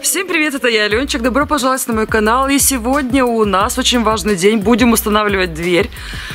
Всем привет, это я, Аленчик. Добро пожаловать на мой канал. И сегодня у нас очень важный день. Будем устанавливать дверь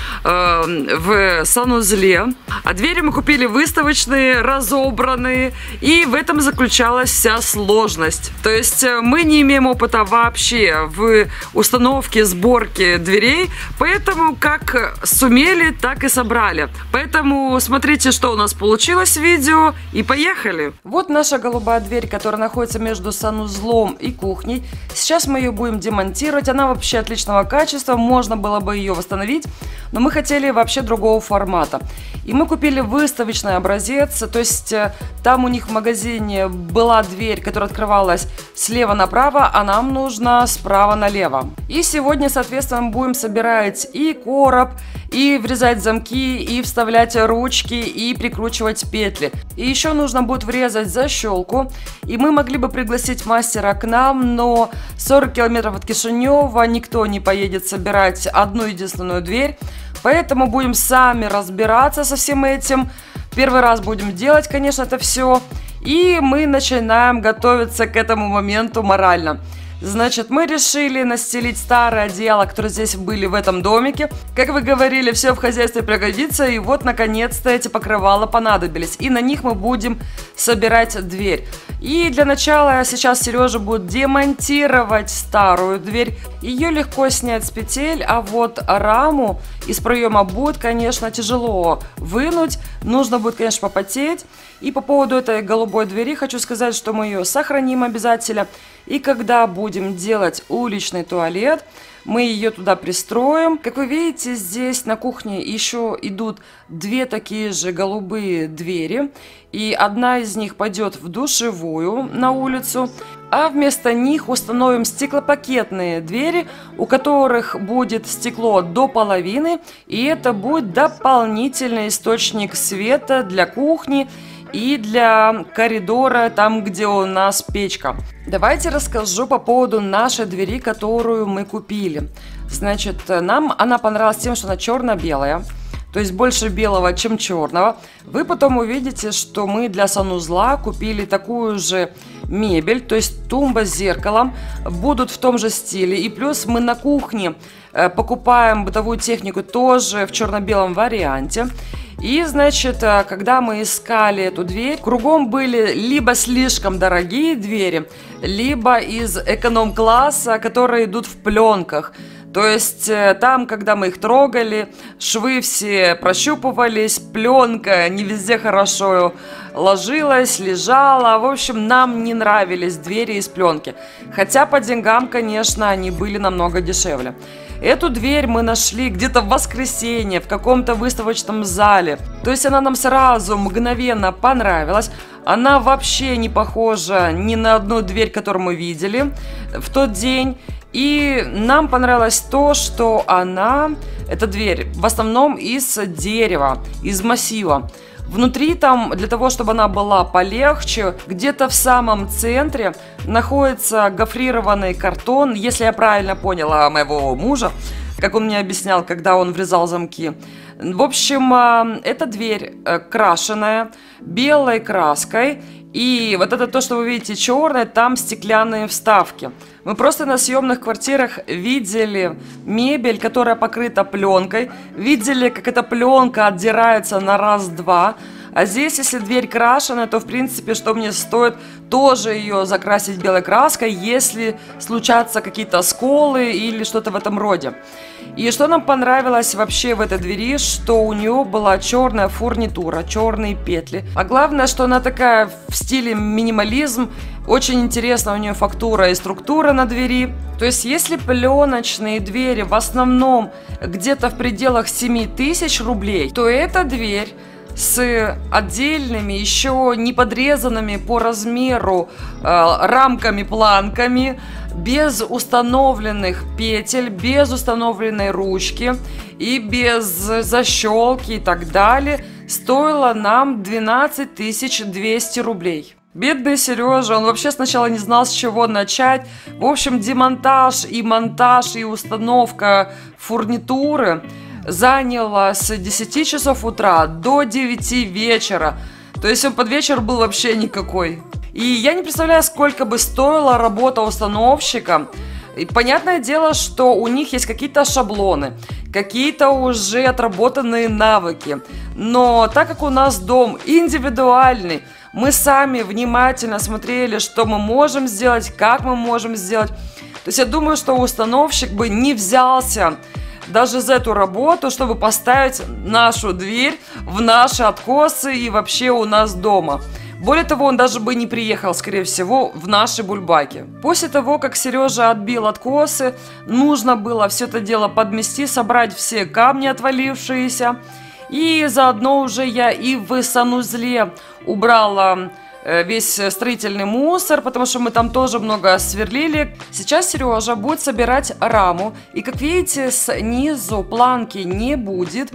в санузле. А двери мы купили выставочные, разобранные. И в этом заключалась вся сложность. То есть мы не имеем опыта вообще в установке, сборке дверей. Поэтому как сумели, так и собрали. Поэтому смотрите, что у нас получилось в видео. И поехали. Вот наша голубая дверь, которая находится между санузлом и кухней. Сейчас мы ее будем демонтировать. Она вообще отличного качества. Можно было бы ее восстановить. Но мы хотели вообще другого формата. И мы купили выставочный образец. То есть там у них в магазине была дверь, которая открывалась слева направо, а нам нужно справа налево. И сегодня, соответственно, мы будем собирать и короб, и врезать замки, и вставлять ручки, и прикручивать петли. И еще нужно будет врезать защелку. И мы могли бы пригласить мастера к нам, но 40 километров от Кишинева никто не поедет собирать одну единственную дверь. Поэтому будем сами разбираться со всем этим. Первый раз будем делать, конечно, это все. И мы начинаем готовиться к этому моменту морально. Значит, мы решили настелить старое одеяло, которые здесь были в этом домике. Как вы говорили, все в хозяйстве пригодится. И вот, наконец-то, эти покрывала понадобились. И на них мы будем собирать дверь. И для начала сейчас Сережа будет демонтировать старую дверь. Ее легко снять с петель, а вот раму из проема будет, конечно, тяжело вынуть. Нужно будет, конечно, попотеть. И по поводу этой голубой двери хочу сказать, что мы ее сохраним обязательно. И когда будем делать уличный туалет, мы ее туда пристроим. Как вы видите, здесь на кухне еще идут две такие же голубые двери. И одна из них пойдет в душевую на улицу. А вместо них установим стеклопакетные двери, у которых будет стекло до половины. И это будет дополнительный источник света для кухни и для коридора, там, где у нас печка. Давайте расскажу по поводу нашей двери, которую мы купили. Значит, нам она понравилась тем, что она черно-белая. То есть больше белого, чем черного. Вы потом увидите, что мы для санузла купили такую же мебель. То есть тумба с зеркалом будут в том же стиле. И плюс мы на кухне покупаем бытовую технику тоже в черно-белом варианте. И, значит, когда мы искали эту дверь, кругом были либо слишком дорогие двери, либо из эконом-класса, которые идут в пленках. То есть там, когда мы их трогали, швы все прощупывались, пленка не везде хорошо ложилась, лежала. В общем, нам не нравились двери из пленки. Хотя по деньгам, конечно, они были намного дешевле. Эту дверь мы нашли где-то в воскресенье в каком-то выставочном зале. То есть она нам сразу мгновенно понравилась. Она вообще не похожа ни на одну дверь, которую мы видели в тот день. И нам понравилось то, что эта дверь, в основном из дерева, из массива. Внутри там, для того, чтобы она была полегче, где-то в самом центре находится гофрированный картон, если я правильно поняла моего мужа, как он мне объяснял, когда он врезал замки. В общем, эта дверь крашеная белой краской. И вот это то, что вы видите черное, там стеклянные вставки. Мы просто на съемных квартирах видели мебель, которая покрыта пленкой. Видели, как эта пленка отдирается на раз-два. А здесь, если дверь крашеная, то, в принципе, что мне стоит тоже ее закрасить белой краской, если случатся какие-то сколы или что-то в этом роде. И что нам понравилось вообще в этой двери, что у нее была черная фурнитура, черные петли. А главное, что она такая в стиле минимализм. Очень интересна у нее фактура и структура на двери. То есть, если пленочные двери в основном где-то в пределах 7000 рублей, то эта дверь с отдельными, еще не подрезанными по размеру рамками-планками, без установленных петель, без установленной ручки и без защелки и так далее, стоила нам 12 200 рублей. Бедный Сережа, он вообще сначала не знал, с чего начать. В общем, демонтаж и монтаж и установка фурнитуры заняло с 10 часов утра до 9 вечера. То есть он под вечер был вообще никакой. И я не представляю, сколько бы стоила работа установщика. И понятное дело, что у них есть какие-то шаблоны, какие-то уже отработанные навыки. Но так как у нас дом индивидуальный, мы сами внимательно смотрели, что мы можем сделать, как мы можем сделать. То есть я думаю, что установщик бы не взялся даже за эту работу, чтобы поставить нашу дверь в наши откосы и вообще у нас дома. Более того, он даже бы не приехал, скорее всего, в наши бульбаки. После того, как Сережа отбил откосы, нужно было все это дело подмести, собрать все камни отвалившиеся. И заодно уже я и в санузле убрала весь строительный мусор, потому что мы там тоже много сверлили. Сейчас Сережа будет собирать раму. И, как видите, снизу планки не будет.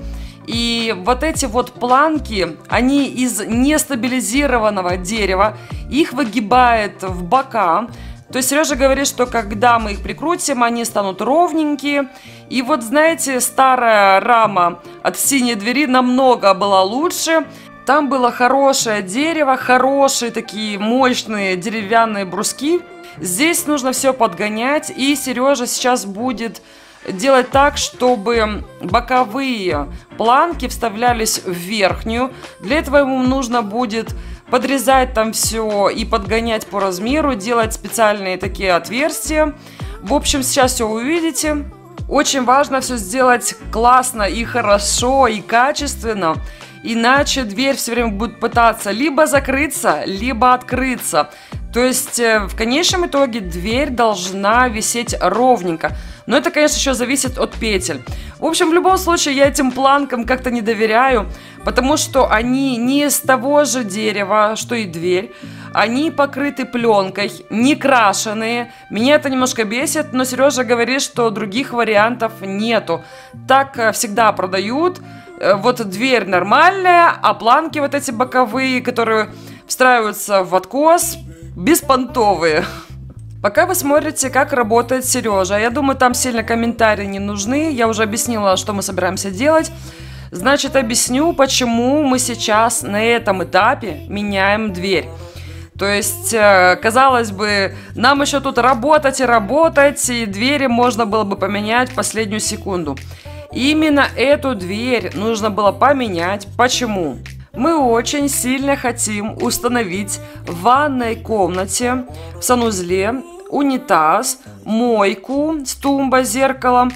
И вот эти вот планки, они из нестабилизированного дерева, их выгибает в бока. То есть Сережа говорит, что когда мы их прикрутим, они станут ровненькие. И вот, знаете, старая рама от синей двери намного была лучше. Там было хорошее дерево, хорошие такие мощные деревянные бруски. Здесь нужно все подгонять, и Сережа сейчас будет делать так, чтобы боковые планки вставлялись в верхнюю. Для этого ему нужно будет подрезать там все и подгонять по размеру, делать специальные такие отверстия. В общем, сейчас все увидите. Очень важно все сделать классно и хорошо, и качественно. Иначе дверь все время будет пытаться либо закрыться, либо открыться. То есть в конечном итоге дверь должна висеть ровненько. Но это, конечно, еще зависит от петель. В общем, в любом случае я этим планкам как-то не доверяю, потому что они не из того же дерева, что и дверь. Они покрыты пленкой, не крашеные. Меня это немножко бесит, но Сережа говорит, что других вариантов нету. Так всегда продают. Вот дверь нормальная, а планки вот эти боковые, которые встраиваются в откос, беспонтовые. Пока вы смотрите, как работает Сережа, я думаю, там сильно комментарии не нужны. Я уже объяснила, что мы собираемся делать. Значит, объясню, почему мы сейчас на этом этапе меняем дверь. То есть, казалось бы, нам еще тут работать и работать, и двери можно было бы поменять в последнюю секунду. Именно эту дверь нужно было поменять. Почему? Мы очень сильно хотим установить в ванной комнате, в санузле, унитаз, мойку с тумбой, зеркалом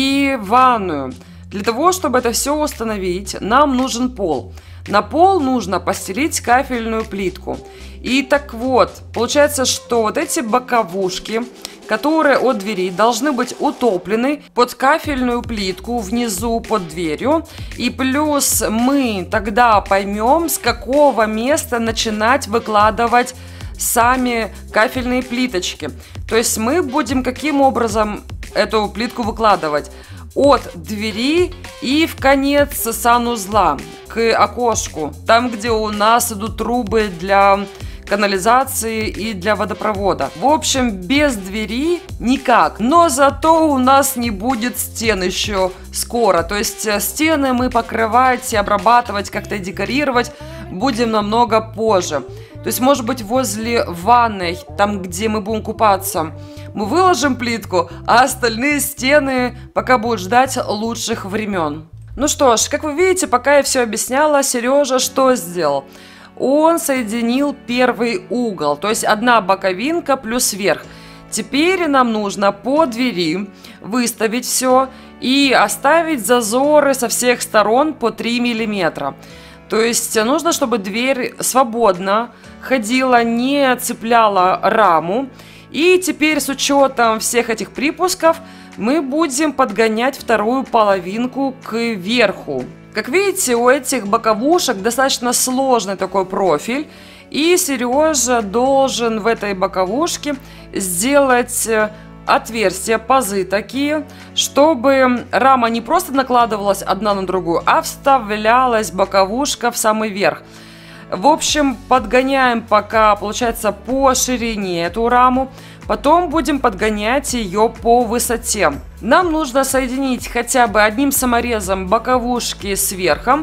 и ванную. Для того, чтобы это все установить, нам нужен пол. На пол нужно постелить кафельную плитку. И так вот, получается, что вот эти боковушки, которые от двери, должны быть утоплены под кафельную плитку внизу под дверью. И плюс мы тогда поймем, с какого места начинать выкладывать сами кафельные плиточки. То есть мы будем каким образом эту плитку выкладывать? От двери и в конец санузла, к окошку, там, где у нас идут трубы для канализации и для водопровода. В общем, без двери никак. Но зато у нас не будет стен еще скоро. То есть стены мы покрывать и обрабатывать, как-то декорировать будем намного позже. То есть, может быть, возле ванной, там, где мы будем купаться, мы выложим плитку, а остальные стены пока будут ждать лучших времен. Ну что ж, как вы видите, пока я все объясняла, Сережа что сделал? Он соединил первый угол, то есть одна боковинка плюс верх. Теперь нам нужно по двери выставить все и оставить зазоры со всех сторон по 3 мм. То есть нужно, чтобы дверь свободно ходила, не цепляла раму. И теперь с учетом всех этих припусков мы будем подгонять вторую половинку к верху. Как видите, у этих боковушек достаточно сложный такой профиль. И Сережа должен в этой боковушке сделать отверстия, пазы такие, чтобы рама не просто накладывалась одна на другую, а вставлялась боковушка в самый верх. В общем, подгоняем пока, получается, по ширине эту раму. Потом будем подгонять ее по высоте. Нам нужно соединить хотя бы одним саморезом боковушки с верхом.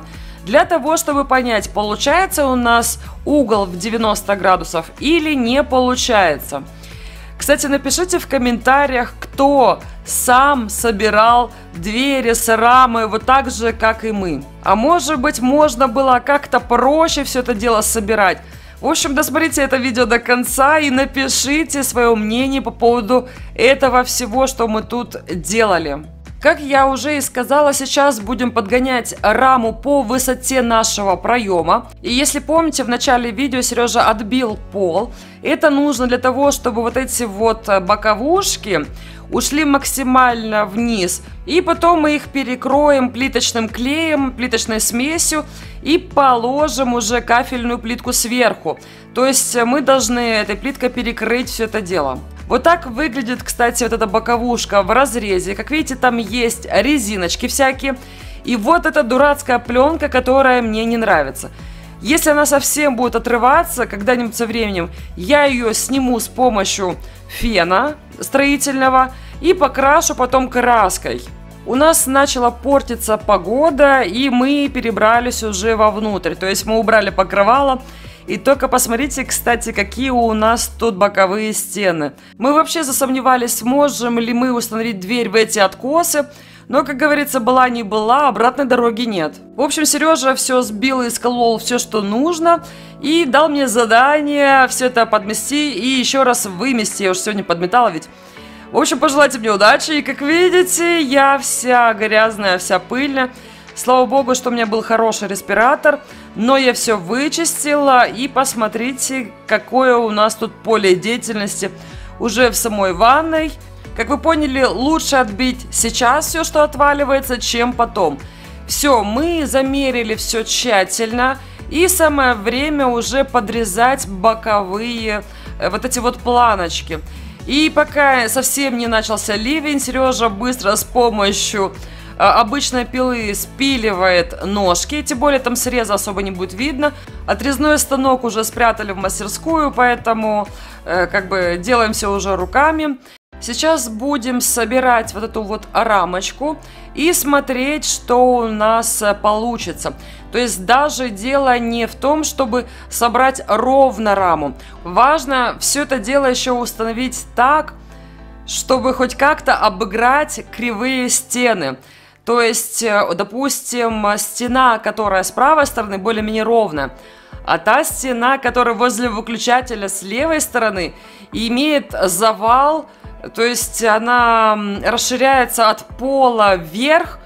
для того, чтобы понять, получается у нас угол в 90 градусов или не получается. Кстати, напишите в комментариях, кто сам собирал двери с рамой вот так же, как и мы. А может быть, можно было как-то проще все это дело собирать. В общем, досмотрите это видео до конца и напишите свое мнение по поводу этого всего, что мы тут делали. Как я уже и сказала, сейчас будем подгонять раму по высоте нашего проема. И если помните, в начале видео Сережа отбил пол. Это нужно для того, чтобы вот эти вот боковушки ушли максимально вниз. И потом мы их перекроем плиточным клеем, плиточной смесью и положим уже кафельную плитку сверху. То есть мы должны этой плиткой перекрыть все это дело. Вот так выглядит, кстати, вот эта боковушка в разрезе. Как видите, там есть резиночки всякие. И вот эта дурацкая пленка, которая мне не нравится. Если она совсем будет отрываться когда-нибудь со временем, я ее сниму с помощью фена строительного и покрашу потом краской. У нас начала портиться погода, и мы перебрались уже вовнутрь. То есть мы убрали покрывало. И только посмотрите, кстати, какие у нас тут боковые стены. Мы вообще засомневались, сможем ли мы установить дверь в эти откосы. Но, как говорится, была не была, обратной дороги нет. В общем, Сережа все сбил и сколол все, что нужно. И дал мне задание все это подмести и еще раз вымести. Я уже сегодня подметала ведь. В общем, пожелайте мне удачи. И, как видите, я вся грязная, вся пыльная. Слава богу, что у меня был хороший респиратор, но я все вычистила, и посмотрите, какое у нас тут поле деятельности уже в самой ванной. Как вы поняли, лучше отбить сейчас все, что отваливается, чем потом. Все, мы замерили все тщательно, и самое время уже подрезать боковые вот эти вот планочки. И пока совсем не начался ливень, Сережа быстро с помощью обычной пилы спиливает ножки, тем более там среза особо не будет видно. Отрезной станок уже спрятали в мастерскую, поэтому как бы делаем все уже руками. Сейчас будем собирать вот эту вот рамочку и смотреть, что у нас получится. То есть даже дело не в том, чтобы собрать ровно раму. Важно все это дело еще установить так, чтобы хоть как-то обыграть кривые стены. То есть, допустим, стена, которая с правой стороны, более-менее ровная, а та стена, которая возле выключателя с левой стороны, имеет завал, то есть она расширяется от пола вверх,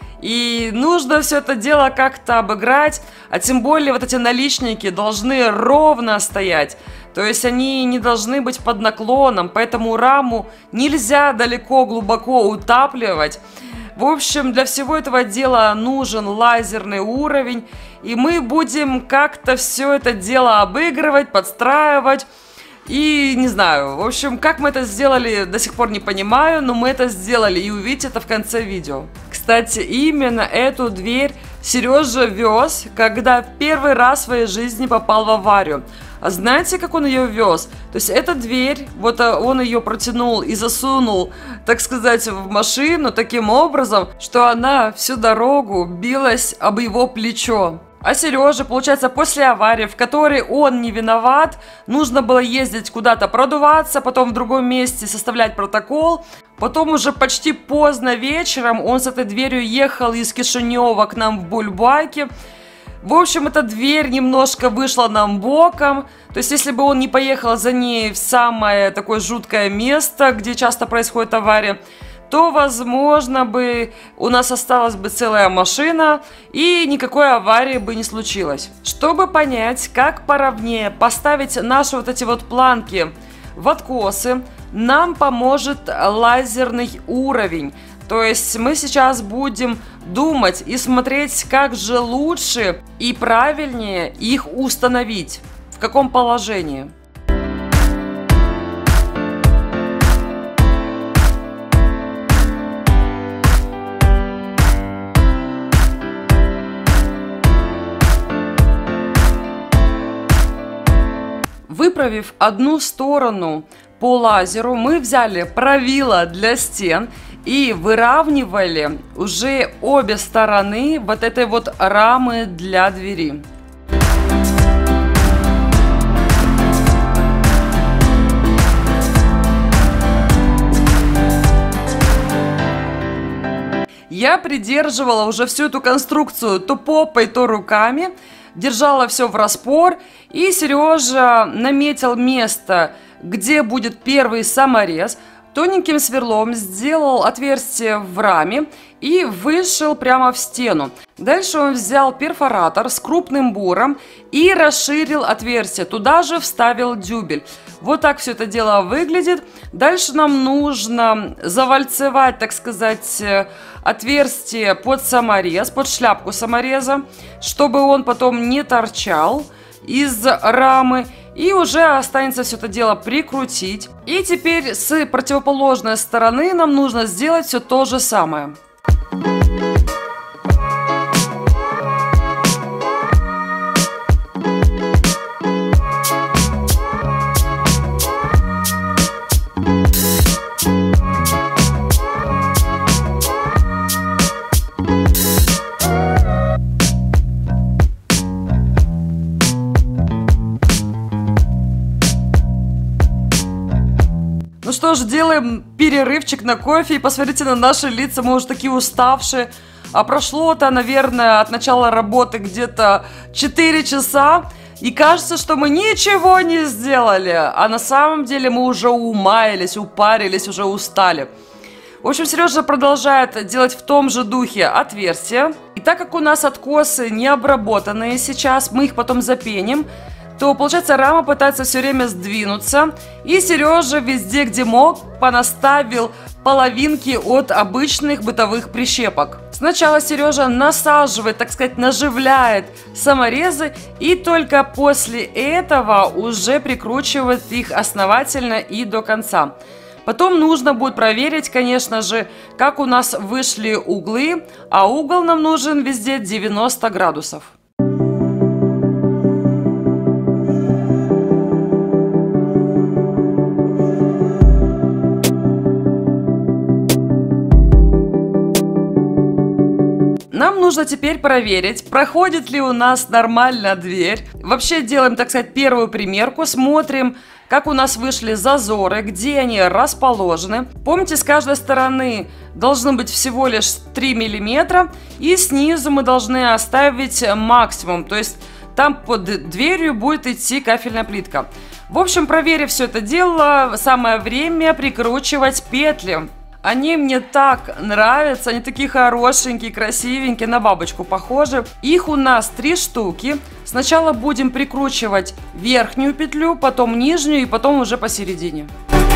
и нужно все это дело как-то обыграть, а тем более вот эти наличники должны ровно стоять. То есть они не должны быть под наклоном, поэтому раму нельзя далеко, глубоко утапливать. В общем, для всего этого дела нужен лазерный уровень, и мы будем как-то все это дело обыгрывать, подстраивать. И не знаю, в общем, как мы это сделали, до сих пор не понимаю, но мы это сделали, и увидите это в конце видео. Кстати, именно эту дверь Сережа вез, когда в первый раз в своей жизни попал в аварию. А знаете, как он ее вез? То есть эта дверь, вот он ее протянул и засунул, так сказать, в машину таким образом, что она всю дорогу билась об его плечо. А Сереже, получается, после аварии, в которой он не виноват, нужно было ездить куда-то продуваться, потом в другом месте составлять протокол. Потом уже почти поздно вечером он с этой дверью ехал из Кишинева к нам в Бульбаке. В общем, эта дверь немножко вышла нам боком. То есть, если бы он не поехал за ней в самое такое жуткое место, где часто происходит авария, то, возможно, бы у нас осталась бы целая машина, и никакой аварии бы не случилось. Чтобы понять, как поровнее поставить наши вот эти вот планки в откосы, нам поможет лазерный уровень. То есть мы сейчас будем думать и смотреть, как же лучше и правильнее их установить, в каком положении. Выправив одну сторону по лазеру, мы взяли правило для стен и выравнивали уже обе стороны вот этой вот рамы для двери. Я придерживала уже всю эту конструкцию то попой, то руками, держала все в распор, и Сережа наметил место, где будет первый саморез, тоненьким сверлом сделал отверстие в раме и вышил прямо в стену. Дальше он взял перфоратор с крупным буром и расширил отверстие, туда же вставил дюбель. Вот так все это дело выглядит. Дальше нам нужно завальцевать, так сказать, отверстие под саморез, под шляпку самореза, чтобы он потом не торчал из рамы. И уже останется все это дело прикрутить. И теперь с противоположной стороны нам нужно сделать все то же самое. Ну что ж, делаем перерывчик на кофе и посмотрите на наши лица, мы уже такие уставшие. А прошло-то, наверное, от начала работы где-то 4 часа. И кажется, что мы ничего не сделали. А на самом деле мы уже умаялись, упарились, уже устали. В общем, Сережа продолжает делать в том же духе отверстия. И так как у нас откосы не обработанные сейчас, мы их потом запеним, то, получается, рама пытается все время сдвинуться. И Сережа везде, где мог, понаставил половинки от обычных бытовых прищепок. Сначала Сережа насаживает, так сказать, наживляет саморезы, и только после этого уже прикручивает их основательно и до конца. Потом нужно будет проверить, конечно же, как у нас вышли углы, а угол нам нужен везде 90 градусов. Нам нужно теперь проверить, проходит ли у нас нормально дверь. Вообще делаем, так сказать, первую примерку, смотрим, как у нас вышли зазоры, где они расположены. Помните, с каждой стороны должно быть всего лишь 3 мм, и снизу мы должны оставить максимум, то есть там под дверью будет идти кафельная плитка. В общем, проверив все это дело, самое время прикручивать петли. Они мне так нравятся, они такие хорошенькие, красивенькие, на бабочку похожи. Их у нас 3 штуки. Сначала будем прикручивать верхнюю петлю, потом нижнюю и потом уже посередине.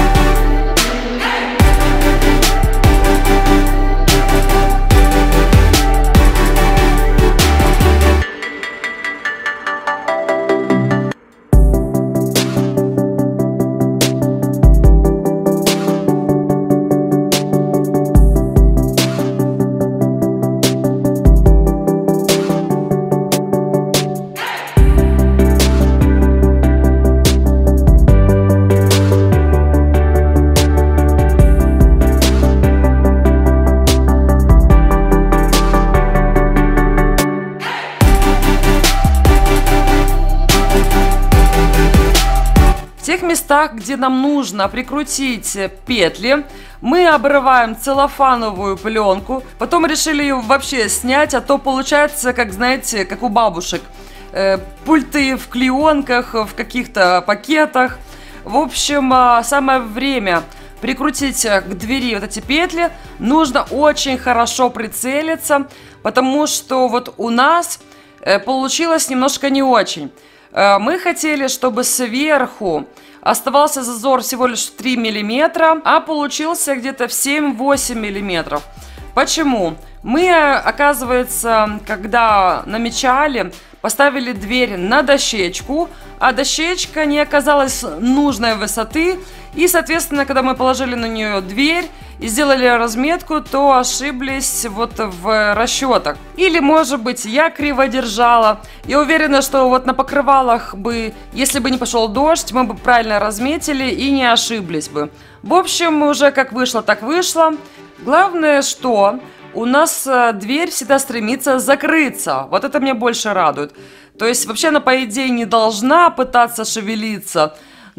В тех местах, где нам нужно прикрутить петли, мы обрываем целлофановую пленку. Потом решили ее вообще снять, а то получается, как, знаете, как у бабушек. Пульты в клеенках, в каких-то пакетах. В общем, самое время прикрутить к двери вот эти петли. Нужно очень хорошо прицелиться, потому что вот у нас получилось немножко не очень. Мы хотели, чтобы сверху оставался зазор всего лишь 3 мм, а получился где-то в 7-8 мм. Почему? Мы, оказывается, когда намечали, поставили дверь на дощечку, а дощечка не оказалась нужной высоты. И, соответственно, когда мы положили на нее дверь и сделали разметку, то ошиблись вот в расчетах. Или, может быть, я криво держала. Я уверена, что вот на покрывалах бы, если бы не пошел дождь, мы бы правильно разметили и не ошиблись бы. В общем, уже как вышло, так вышло. Главное, что у нас дверь всегда стремится закрыться. Вот это меня больше радует. То есть вообще она, по идее, не должна пытаться шевелиться.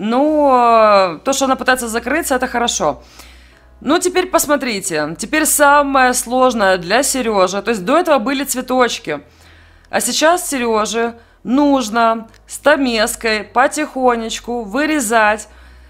Но то, что она пытается закрыться, это хорошо. Ну, теперь посмотрите. Теперь самое сложное для Сережи. То есть до этого были цветочки. А сейчас Сереже нужно стамеской потихонечку вырезать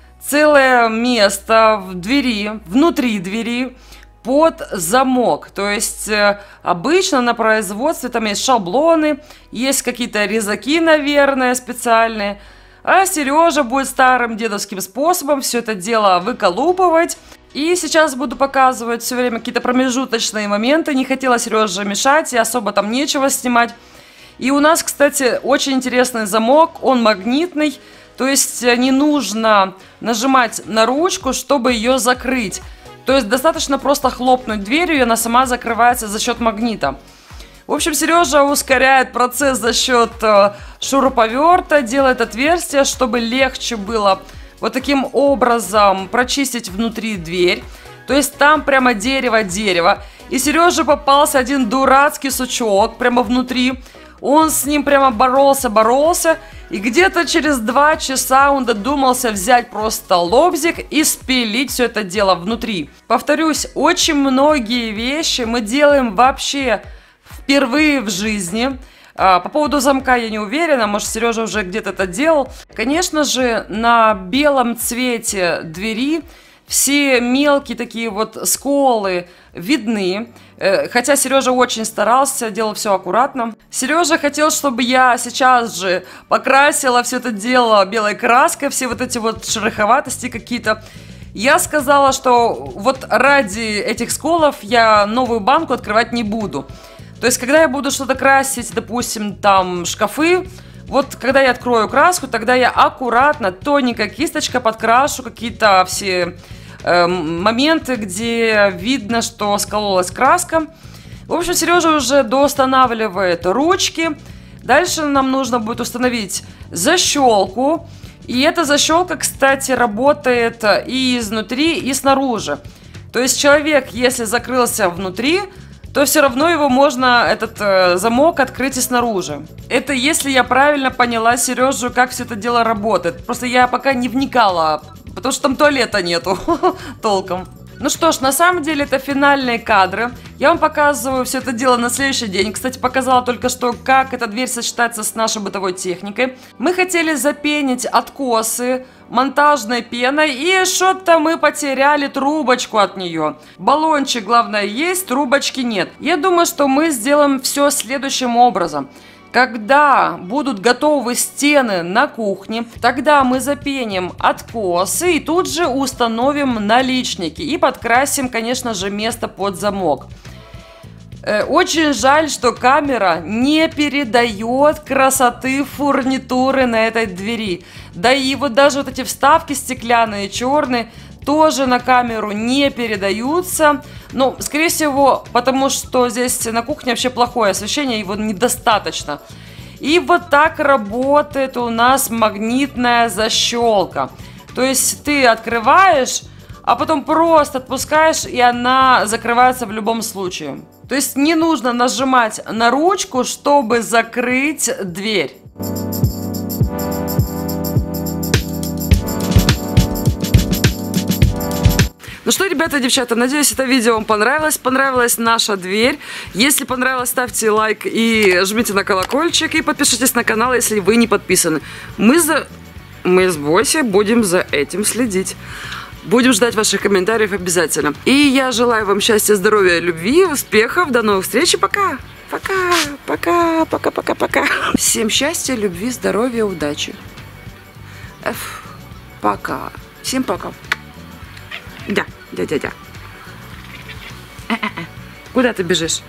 целое место в двери, внутри двери, под замок. То есть обычно на производстве там есть шаблоны, есть какие-то резаки, наверное, специальные. А Сережа будет старым дедовским способом все это дело выколупывать. И сейчас буду показывать все время какие-то промежуточные моменты. Не хотела Сереже мешать, и особо там нечего снимать. И у нас, кстати, очень интересный замок, он магнитный. То есть не нужно нажимать на ручку, чтобы ее закрыть. То есть достаточно просто хлопнуть дверью, и она сама закрывается за счет магнита. В общем, Сережа ускоряет процесс за счет шуруповерта, делает отверстие, чтобы легче было вот таким образом прочистить внутри дверь. То есть там прямо дерево-дерево. И Сереже попался один дурацкий сучок прямо внутри. Он с ним прямо боролся. И где-то через 2 часа он додумался взять просто лобзик и спилить все это дело внутри. Повторюсь, очень многие вещи мы делаем вообще впервые в жизни. По поводу замка я не уверена, может, Сережа уже где-то это делал. Конечно же, на белом цвете двери все мелкие такие вот сколы видны. Хотя Сережа очень старался, делал все аккуратно. Сережа хотел, чтобы я сейчас же покрасила все это дело белой краской, все вот эти вот шероховатости какие-то. Я сказала, что вот ради этих сколов я новую банку открывать не буду. То есть, когда я буду что-то красить, допустим, там шкафы, вот когда я открою краску, тогда я аккуратно, тоненькая кисточка подкрашу какие-то все моменты, где видно, что скололась краска. В общем, Сережа уже доустанавливает ручки. Дальше нам нужно будет установить защелку. И эта защелка, кстати, работает и изнутри, и снаружи. То есть человек, если закрылся внутри, то все равно его можно, этот замок, открыть и снаружи. Это если я правильно поняла Сережу, как все это дело работает. Просто я пока не вникала, потому что там туалета нету толком. Ну что ж, на самом деле это финальные кадры. Я вам показываю все это дело на следующий день. Кстати, показала только что, как эта дверь сочетается с нашей бытовой техникой. Мы хотели запенить откосы монтажной пеной, и что-то мы потеряли трубочку от нее. Баллончик, главное, есть, трубочки нет. Я думаю, что мы сделаем все следующим образом. Когда будут готовы стены на кухне, тогда мы запеним откосы и тут же установим наличники и подкрасим, конечно же, место под замок. Очень жаль, что камера не передает красоты фурнитуры на этой двери. Да и вот даже вот эти вставки стеклянные, черные, тоже на камеру не передаются. Ну, скорее всего, потому что здесь на кухне вообще плохое освещение, его недостаточно. И вот так работает у нас магнитная защелка. То есть ты открываешь, а потом просто отпускаешь, и она закрывается в любом случае. То есть не нужно нажимать на ручку, чтобы закрыть дверь. Ну что, ребята и девчата, надеюсь, это видео вам понравилось. Понравилась наша дверь. Если понравилось, ставьте лайк и жмите на колокольчик. И подпишитесь на канал, если вы не подписаны. Мы с Боси будем за этим следить. Будем ждать ваших комментариев обязательно. И я желаю вам счастья, здоровья, любви, успехов. До новых встреч и пока. Пока. Всем счастья, любви, здоровья, удачи. Пока. Всем пока. Да. Куда ты бежишь?